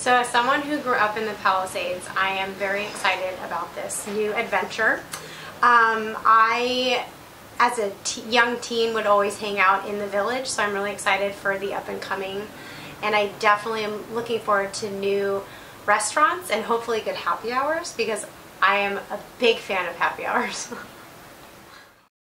So as someone who grew up in the Palisades, I am very excited about this new adventure. I, as a young teen, would always hang out in the village, so I'm really excited for the up and coming. And I definitely am looking forward to new restaurants and hopefully good happy hours, because I am a big fan of happy hours.